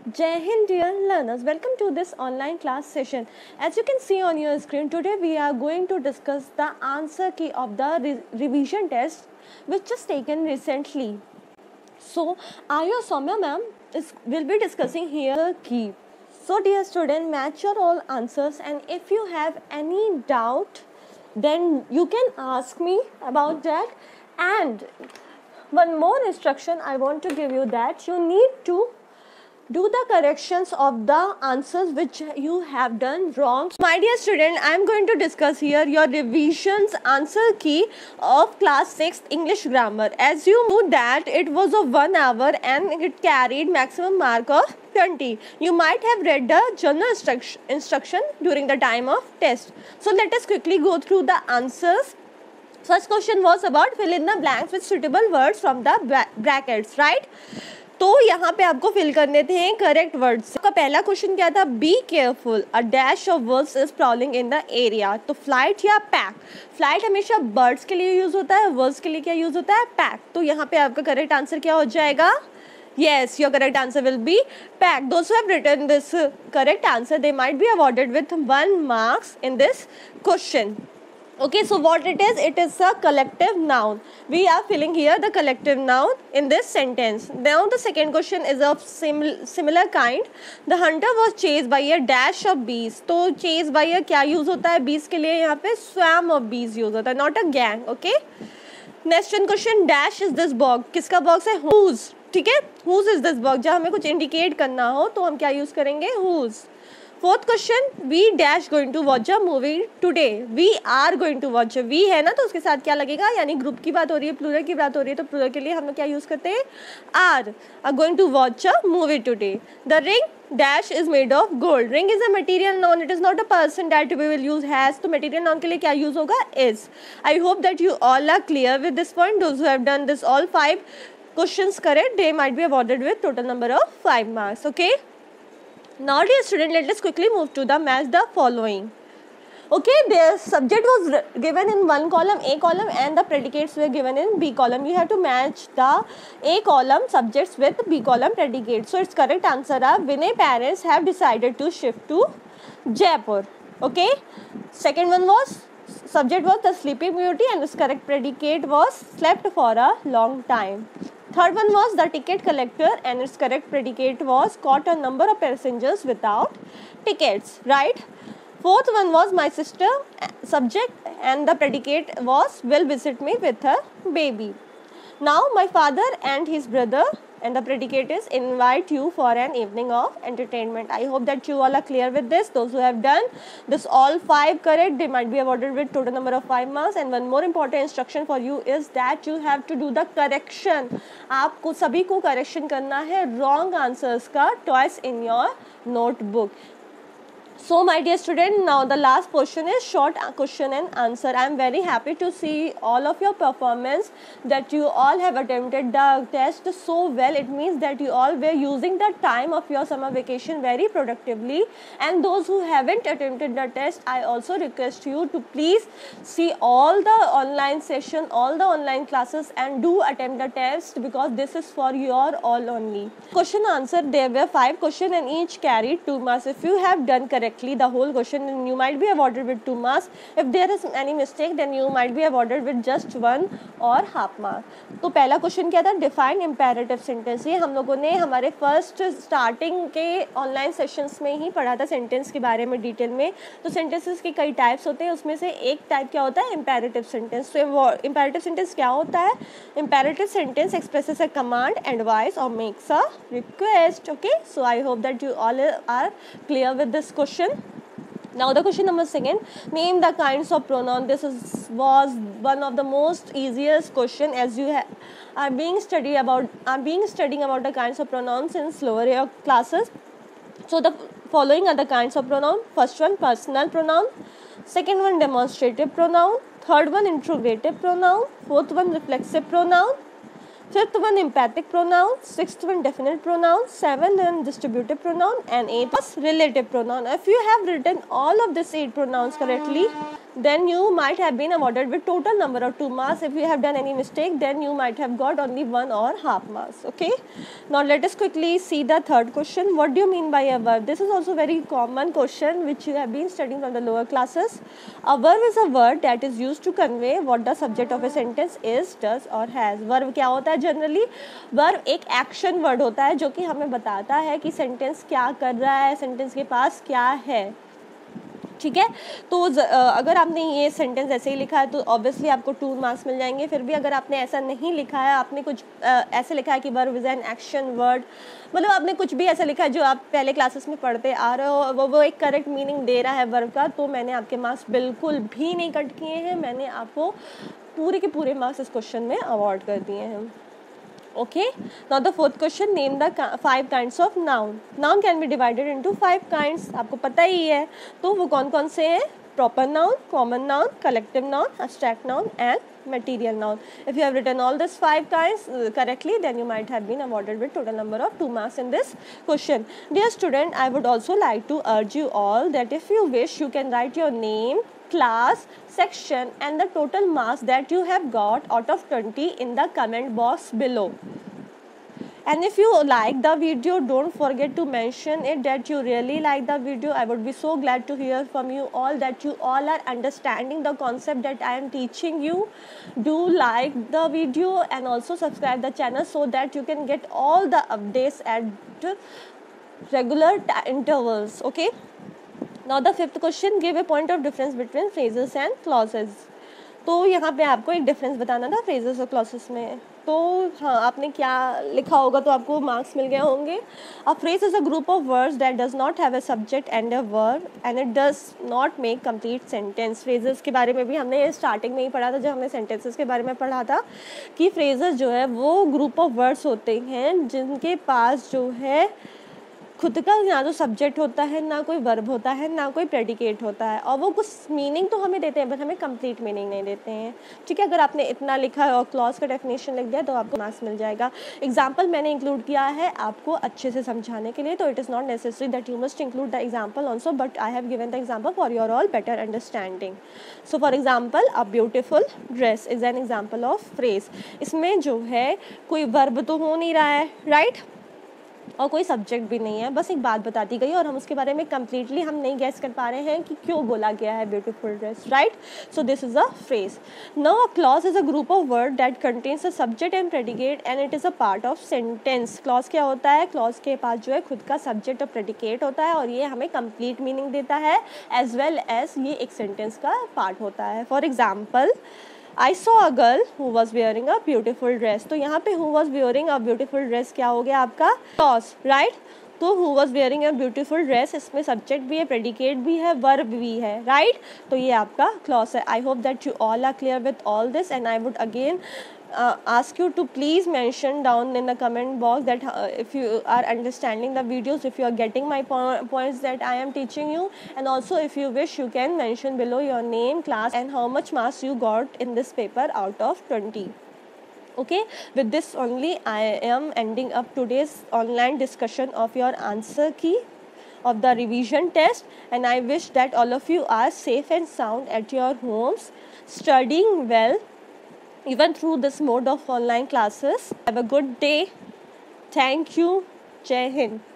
Jai Hind dear learners, welcome to this online class session. As you can see on your screen, today we are going to discuss the answer key of the revision test which was taken recently. So, Ayo Soumya ma'am will be discussing here the key. So dear student, match your all answers, and if you have any doubt then you can ask me about that. And one more instruction I want to give you, that you need to do the corrections of the answers which you have done wrong. My dear student, I am going to discuss here your revisions answer key of class 6th English grammar. As you know that it was of 1 hour and it carried maximum mark of 20. You might have read the journal instruction during the time of test. So let us quickly go through the answers. First question was about fill in the blanks with suitable words from the brackets, right? तो यहाँ पे आपको fill करने थे correct words. आपका पहला question क्या था, be careful a dash of words is prowling in the area. तो फ्लाइट या पैक, फ्लाइट हमेशा बर्ड्स के लिए यूज होता है, वर्ड्स के लिए क्या यूज होता है, पैक। तो यहाँ पे आपका करेक्ट आंसर क्या हो जाएगा, yes, your correct answer will be pack. Those who have written this correct answer, they might be awarded with 1 marks in this question. Okay, so what it is a collective noun. We are filling here the collective noun in this sentence. Now the second question is of similar kind. The hunter was chased by a dash of bees. तो chase by a क्या use होता है bees के लिए, यहाँ पे swarm of bees use होता है, not a gang. Okay. Next question, dash is this box. किसका box है, whose. ठीक है, whose is this box. जब हमें कुछ indicate करना हो तो हम क्या use करेंगे, whose. Fourth question, we dash going to watch a movie today, we are going to watch, we है ना तो उसके साथ क्या लगेगा, यानी ग्रुप की बात हो रही है, प्लूरल की बात हो रही है, तो प्लूरल के लिए हम लोग क्या यूज करते हैं, are going to watch a movie today. The ring dash is made of gold, ring is a material noun, it is not a person that we will use has, तो material noun के लिए क्या use होगा, is. I hope that you all are clear with this point. Those who have done this all 5 questions correct, they might be awarded with total number of 5 marks. Okay. Now dear student, let us quickly move to the match the following. Okay, the subject was given in one column, A column, and the predicates were given in B column. You have to match the A column subjects with B column predicates. So its correct answer are Vinay parents have decided to shift to Jaipur. Okay. Second one was subject was the Sleeping Beauty and its correct predicate was slept for a long time. Third one was the ticket collector and its correct predicate was caught a number of passengers without tickets, right? Fourth one was my sister subject and the predicate was will visit me with her baby. Now my father and his brother and the predicate is invite you for an evening of entertainment. I hope that you all are clear with this. Those who have done this all 5 correct, they might be awarded with total number of 5 marks. And one more important instruction for you is that you have to do the correction. आपको सभी को correction करना है wrong answers का twice in your notebook. So my dear student, now the last question is short question and answer. I am very happy to see all of your performance, that you all have attempted the test so well. It means that you all were using the time of your summer vacation very productively. And those who haven't attempted the test, I also request you to please see all the online session, all the online classes, and do attempt the test, because this is for your all only. Question answer, there were 5 questions and each carried 2 marks. If you have done correctly the whole question, then you might be awarded with 2 marks. If there is any mistake, then you might be awarded with just 1 or half mark. तो पहला question क्या था, define imperative sentence. ये हम लोगों ने हमारे first starting के ऑनलाइन सेशंस में ही पढ़ा था सेंटेंस के बारे में डिटेल में। तो सेंटेंसेस के कई टाइप्स होते हैं, उसमें से एक टाइप क्या होता है, इम्पेरेटिव सेंटेंस। तो इम्पेरेटिव सेंटेंस क्या होता है, imperative sentence expresses a command, advice और makes a request. Okay, so I hope that you all are clear with this question. Now the question number 2, name the kinds of pronoun. This was one of the most easiest question, as you are being studying about the kinds of pronouns in slower year classes. So the following are the kinds of pronoun. First one, personal pronoun. Second one, demonstrative pronoun. Third one, interrogative pronoun. Fourth one, reflexive pronoun. Fifth one, emphatic pronoun. Sixth one, definite pronoun. Seventh one, distributive pronoun. And eighth was relative pronoun. If you have written all of these 8 pronouns correctly, then you might have been awarded with total number of 2 marks. If you have done any mistake, then you might have got only 1 or half marks. Okay, now let us quickly see the third question. What do you mean by a verb? This is also very common question which you have been studying from the lower classes. A verb is a word that is used to convey what the subject of a sentence is, does or has. verb क्या होता है? Generally verb एक action word होता है जो कि हमें बताता है कि सेंटेंस क्या कर रहा है, सेंटेंस के पास क्या है. ठीक है, तो अगर आपने ये सेंटेंस ऐसे ही लिखा है तो ऑब्वियसली आपको 2 मार्क्स मिल जाएंगे. फिर भी अगर आपने ऐसा नहीं लिखा है, आपने कुछ ऐसे लिखा है कि verb is an action word, मतलब आपने कुछ भी ऐसा लिखा है जो आप पहले क्लासेस में पढ़ते आ रहे हो, वो एक करेक्ट मीनिंग दे रहा है वर्ब का, तो मैंने आपके मार्क्स बिल्कुल भी नहीं कट किए हैं. मैंने आपको पूरे के पूरे मार्क्स इस क्वेश्चन में अवॉर्ड कर दिए हैं. Okay, now the fourth question, name the 5 kinds of noun. Noun can be divided into 5 kinds. आपको पता ही है, तो वो कौन कौन से हैं? Proper noun, common noun, collective noun, abstract noun and material noun. If you have written all these 5 kinds correctly, then you might have been awarded with total number of 2 marks in this question. Dear student, I would also like to urge you all that if you wish, you can write your name, class, section and the total marks that you have got out of 20 in the comment box below. And if you like the video, don't forget to mention it that you really like the video. I would be so glad to hear from you all that you all are understanding the concept that I am teaching you. Do like the video and also subscribe the channel so that you can get all the updates at regular intervals. Okay, now the fifth question, give a point of difference between phrases and clauses. तो यहाँ पे आपको एक difference बताना था phrases और clauses में. तो हाँ, आपने क्या लिखा होगा तो आपको मार्क्स मिल गए होंगे. A phrase is a group of words that does not have a subject and a verb and it does not make complete sentence. Phrases के बारे में भी हमने स्टार्टिंग में ही पढ़ा था जब हमने सेंटेंसेस के बारे में पढ़ा था कि फ्रेजेस जो है वो ग्रुप ऑफ वर्ड्स होते हैं जिनके पास जो है खुद का ना तो सब्जेक्ट होता है, ना कोई वर्ब होता है, ना कोई प्रेडिकेट होता है, और वो कुछ मीनिंग तो हमें देते हैं बट हमें कंप्लीट मीनिंग नहीं देते हैं. ठीक है, अगर आपने इतना लिखा है और क्लॉज का डेफिनेशन लिख दिया तो आपको मार्क्स मिल जाएगा. एग्जाम्पल मैंने इंक्लूड किया है आपको अच्छे से समझाने के लिए, तो it is not necessary that you must include the example also, but I have given the example for your all better understanding. So for example, a beautiful dress is an example of phrase. इसमें जो है कोई verb तो हो नहीं रहा है, right, और कोई सब्जेक्ट भी नहीं है, बस एक बात बता दी गई और हम उसके बारे में कम्प्लीटली हम नहीं गैस कर पा रहे हैं कि क्यों बोला गया है beautiful dress, right. So this is a phrase. Now a clause is a group of word that contains a subject and predicate and it is a part of sentence. Clause क्या होता है? क्लॉज के पास जो है खुद का subject और predicate होता है और ये हमें कंप्लीट मीनिंग देता है एज वेल एज ये एक सेंटेंस का पार्ट होता है. For example, I saw a girl who was wearing a beautiful dress. तो यहाँ पे who was wearing a beautiful dress क्या हो गया आपका? Clause, right? तो who was wearing a beautiful dress इसमें subject भी है, predicate भी है, verb भी है, right? तो ये आपका clause है. I hope that you all are clear with all this and I would again ask you to please mention down in the comment box that if you are understanding the videos, if you are getting my points that I am teaching you, and also if you wish you can mention below your name, class and how much marks you got in this paper out of 20. Okay, with this only I am ending up today's online discussion of your answer key of the revision test, and I wish that all of you are safe and sound at your homes, studying well even through this mode of online classes. Have a good day. Thank you. Jai Hind.